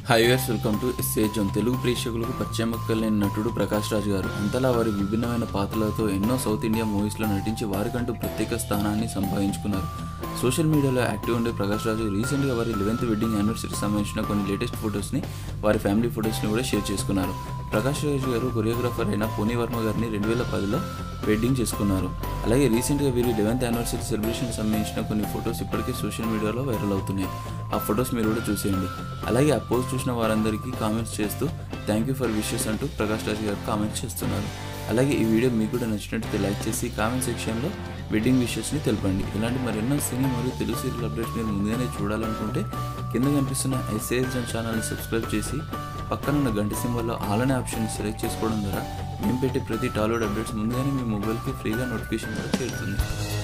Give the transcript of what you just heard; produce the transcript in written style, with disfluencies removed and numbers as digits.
Hi viewers, welcome to SA zone. Telugu ప్రేక్షకులకు పరిచయం లేని నటుడు ప్రకాష్ రాజ్ గారు. అంతలా వారి విభిన్నమైన పాత్రలతో ఎన్నో సౌత్ ఇండియా మూవీస్లో నటించి వారికంటూ ప్రత్యేక స్థానాన్ని సంపాదించుకున్నారు. సోషల్ మీడియాలో యాక్టివ్ ఉండే ప్రకాష్ రాజ్ రీసెంట్గా వారి 11th వెడ్డింగ్ యానివర్సరీకి సంబంధించిన కొన్ని లేటెస్ట్ ఫొటోస్ని, వారి ఫ్యామిలీ ఫొటోస్ని కూడా షేర్ చేసుకున్నారు. ప్రకాష్ రాజ్ గారు కొరియోగ్రాఫర్ అయిన పోనీ వర్మ గారిని 2010లో వెడ్డింగ్ చేసుకున్నారు. అలాగే రీసెంట్గా వీరి 11th యానివర్సరీ సెలబ్రేషన్కి సంబంధించిన కొన్ని ఫొటోస్ ఇప్పటికే సోషల్ మీడియాలో వైరల్ అవుతున్నాయి. ఆ ఫొటోస్ మీరు కూడా చూసేయండి. అలాగే ఆ పోస్ట్ చూసిన వారందరికీ కామెంట్స్ చేస్తూ థ్యాంక్ యూ ఫర్ విషెస్ అంటూ ప్రకాష్ రాజ్ గారు కామెంట్స్ చేస్తున్నారు. అలాగే ఈ వీడియో మీకు కూడా నచ్చినట్లయితే లైక్ చేసి కామెంట్ సెక్షన్లో వెడ్డింగ్ విషెస్ని తెలపండి. ఇలాంటి మరెన్నో సినీ మరియు తెలుగు సీరియల్ అప్డేట్స్ మీరు ముందుగానే చూడాలనుకుంటే కింద కనిపిస్తున్న ఎస్ఏ జోన్ ఛానల్ని సబ్స్క్రైబ్ చేసి పక్కనున్న గంట సింబల్లో ఆల్ అనే ఆప్షన్ సెలెక్ట్ చేసుకోవడం ద్వారా మేము పెట్టే ప్రతి టాలీవుడ్ అప్డేట్స్ ముందుగానే మీ మొబైల్కి ఫ్రీగా నోటిఫికేషన్ కూడా చేరుతుంది.